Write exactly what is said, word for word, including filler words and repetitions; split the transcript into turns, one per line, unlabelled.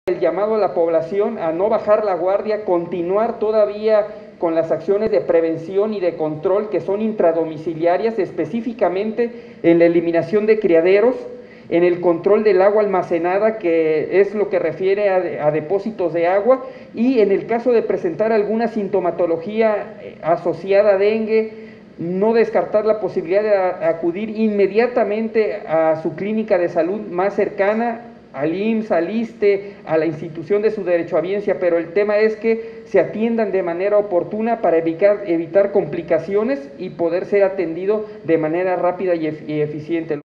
El llamado a la población a no bajar la guardia, continuar todavía con las acciones de prevención y de control que son intradomiciliarias, específicamente en la eliminación de criaderos, en el control del agua almacenada, que es lo que refiere a, a depósitos de agua, y en el caso de presentar alguna sintomatología asociada a dengue, no descartar la posibilidad de a, acudir inmediatamente a su clínica de salud más cercana, al I M S S, al ISSSTE, a la institución de su derechohabiencia, pero el tema es que se atiendan de manera oportuna para evitar, evitar complicaciones y poder ser atendido de manera rápida y, y eficiente.